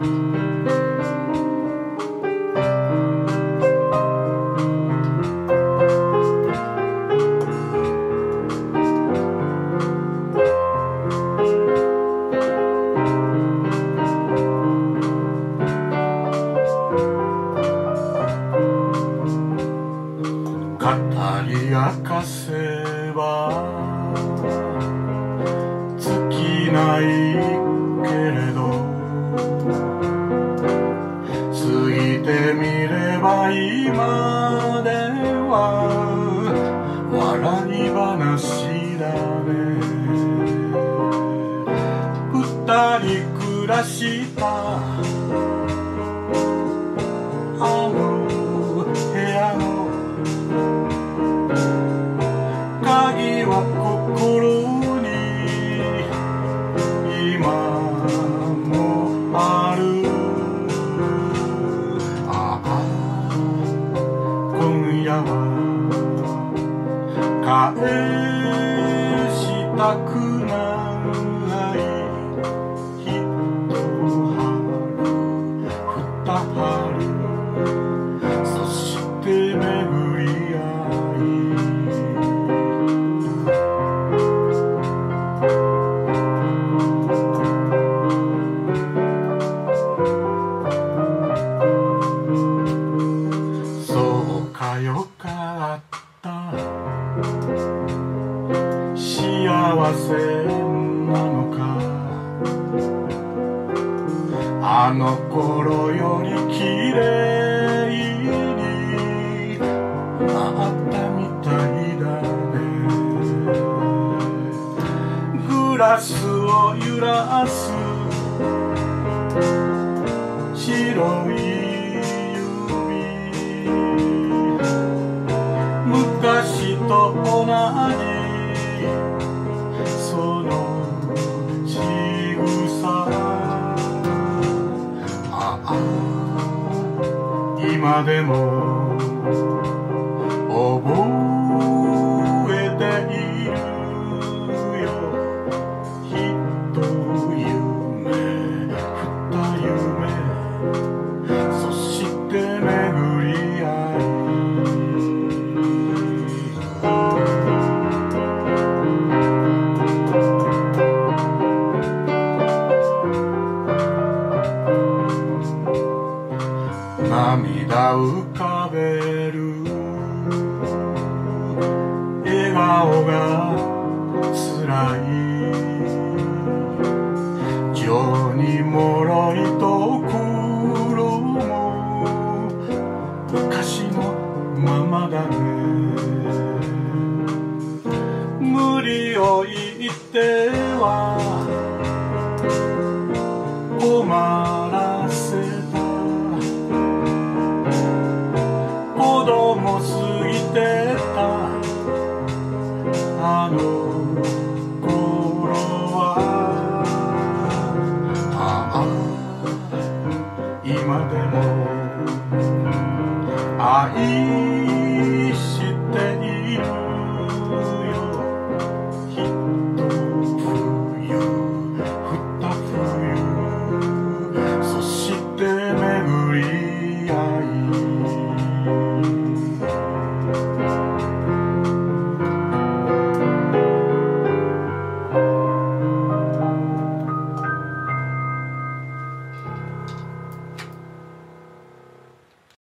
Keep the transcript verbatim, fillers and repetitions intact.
語り明かせば尽きないけれど、過ぎてみれば今では笑い話だね。二人暮らしたあの部屋の鍵は心に今もある。ああ、今夜は返したくない一春二春、そして巡り合い、そうかよかった、幸せなのか、あの頃より綺麗になったみたいだね。グラスを揺らす白い指、昔と同じその仕草、ああ、今でも覚えているよ。一夢二夢、そして巡り合い、涙浮かべる笑顔がつらい、情にもろいところも昔のままだね。無理を言っては困る